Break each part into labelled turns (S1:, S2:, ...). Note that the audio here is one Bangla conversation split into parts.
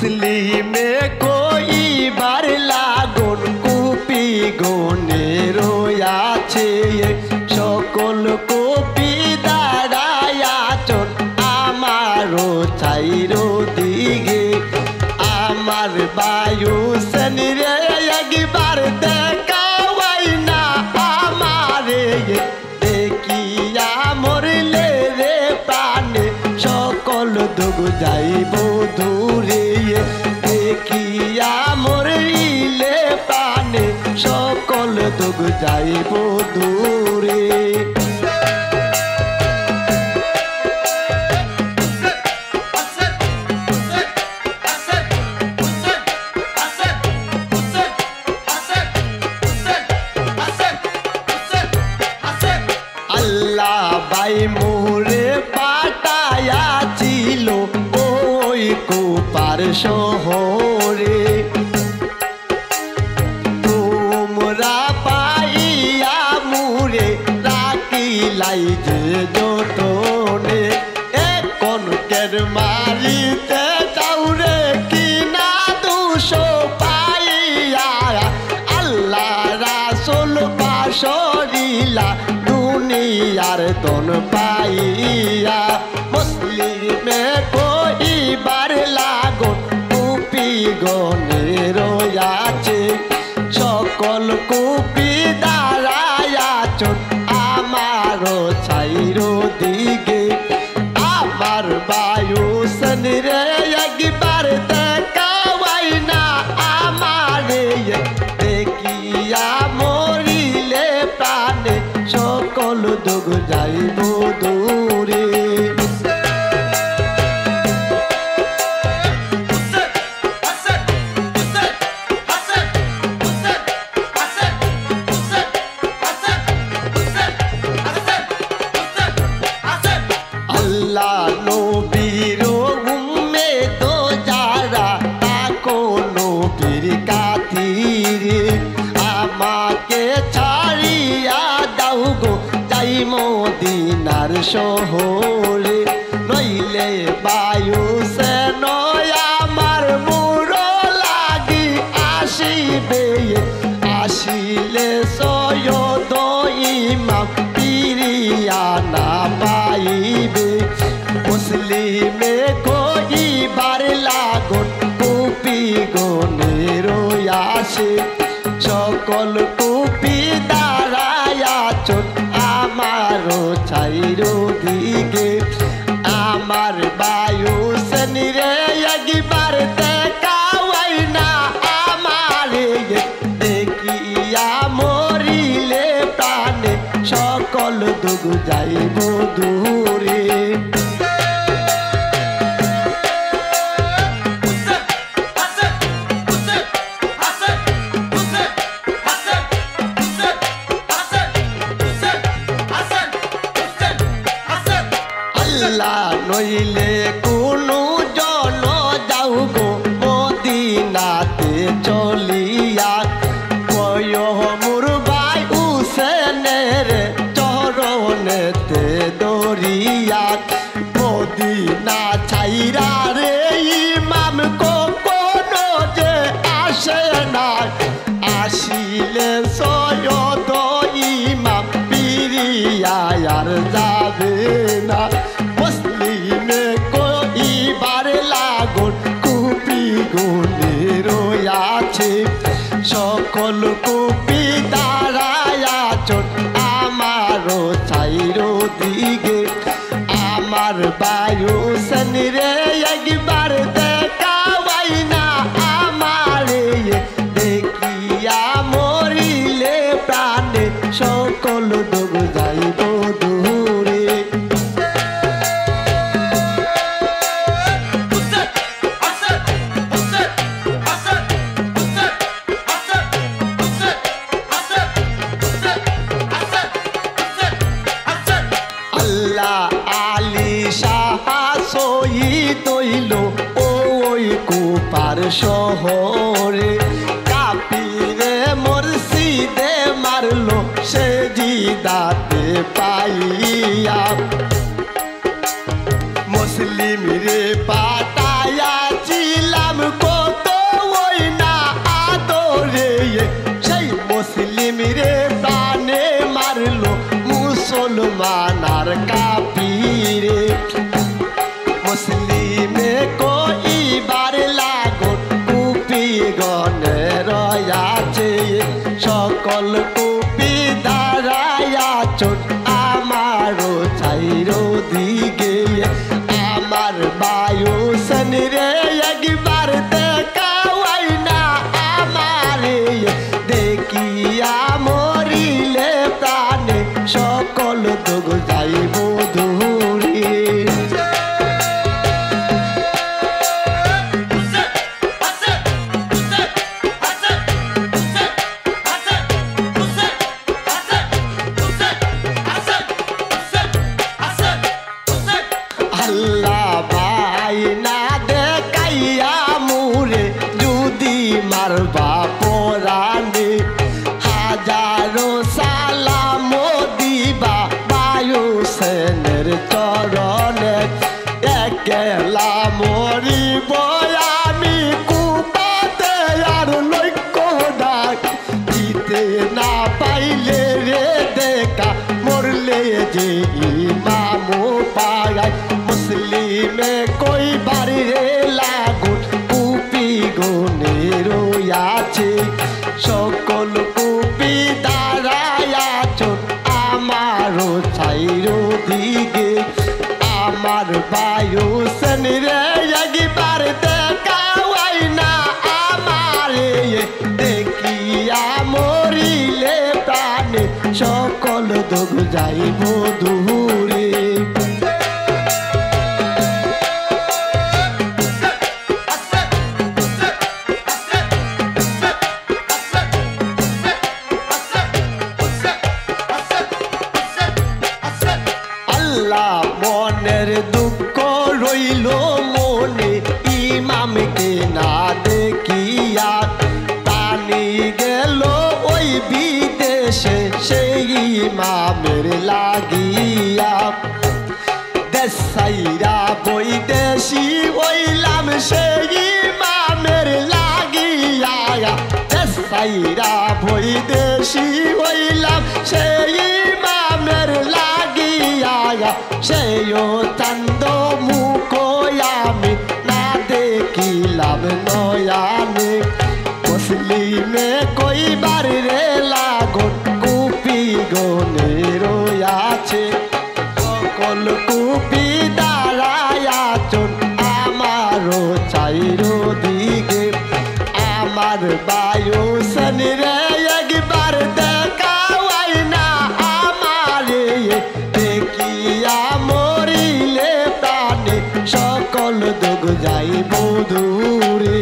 S1: মুসলিমে কইবার লাগুন কুপি গনে রয়াছে সকল কপি দাঁড়ায়াচন আমারও চাইরো দিগে আমার বায়ু সেনিরে একবার দেখাওয়াই না আমারে দেখিয়া মরলে রে প্রাণে সকল দুঃখ যাইব দূরে দেখিয়া মরিলে প্রাণে সকল দুঃখ যাইব দূরে আল্লাহ বাই মোরে পাঠাইয়াছিল ওই কুপার শহরে তোমরা পাইয়া মুরে রাখিলাই যে যতনে কনকের মারিতে যাওরে কিনা দুশো পাইয়া আল্লাহ রাসূল পাশরিলা দুনিয়ার দন পাইয়া মুসলিমে কইবার লাগুন কুপি গনে রয়াছে সকল কুপি দাঁড়ায়াচন আমারও চাইরো দিগে আমার বায়ু সেনিরে একবার দেখাওয়াই না আমারে দেখিয়া মরিলে প্রাণে সকল দুঃখ যাইব দূরে আল্লাহ নবীর উম্মে তো যারা তাকো নবীর কাতিরে আমাকে ছাড়িয়া দাও গো যাই মদিনার শহরে নইলে বায়ু সে নয় আমার মুরো লাগি আসিবে আসিলে সৈয়দ ইমাম পিরিয়া না পাইবে মুসলিমে কইবার লাগুন কুপি গনে রয়াছে সকল কুপি দাঁড়ায়াচন আমারও চাইরো দিগে আমার বায়ু সেনিরে একবার দেখাওয়াই না আমারে দেখিয়া মরিলে প্রাণে সকল দুঃখ যাইব দূরে আল্লাহ নইলে কোনো জন যাও গো মদিনাতে চলিয়া কয় মোর ভাই হুসেনের চরণেতে দরিয়া মদিনা ছাইরা রে ইমাম কখনো যে আসে না আসিলে সৈয়দ ইমাম পিরিয়া আর যাবে না মুসলিমে কইবার লাগুন কুপি গনে রয়াছে সকল কুপি দাঁড়ায়াচন আমারও চাইরো দিগে আমার বায়ু সেনিরে একবার দেখাওয়াই না আমারে দেখিয়া মরিলে প্রাণে সকল দুঃখ যাইব দূরে আল্লাহ আলী শাহ শহীদ হইল ওই কুপার শহরে কাপিরে মুর্শিদে মারলো সে জিদাতে পাইয়া মুসলিম রে পাঠাইয়াছিলাম দুঃখ যাইব দূরে। আল্লাহ মনের দুঃখ রইল মনে ইমামকে না দেখিয়া, টানি গেল ওই বিদেশে সেই ইমামের লাগিয়া। দেশ সাইরা বৈদেশি হইলাম সেই ইমামের লাগিয়া, দেশ সাইরা বৈদেশি হইলাম সেই ইমামের লাগিয়া। সেও চান্দ মুখ আমি না দেখিলাম নয়ানে, মুসলিমে কইবার রে লাগন কুপি গনে রয়াছে। সকল কুপি দাঁড়ায়াচন আমারও চাইরো দিকে, আমার বায়ু সনিরে একবার দেখাওয়াই না আমারে, দেখিয়া মরিলে প্রাণে সকল দুঃখ যাইব দূরে।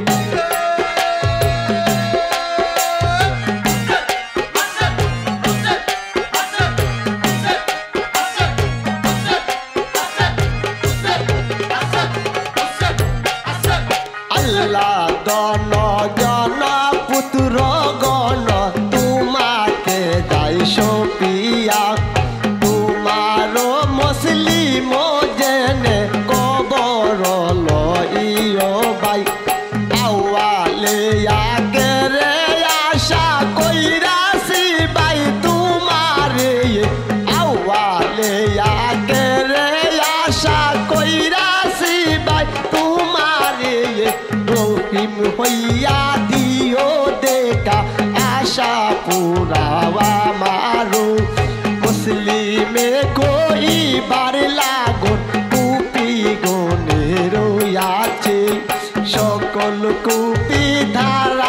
S1: আল্লাহ দন জন পুত্র গণ তোমাকে যাই সপিয়া, তোমারও মুসলিম জেনে কবর লইও ভাই। আওয়ালে আগেরে আশা কইরাছি ভাই তোমারে, আওয়ালে আগেরে আশা কইরাছি ভাই তোমারে। রহিম হইয়া দিও দেখা আশা পুরাওয়া মারো, মুসলিমে কইবার লাগন কুপি গনে রয়াছে। সকল কুপি ধারা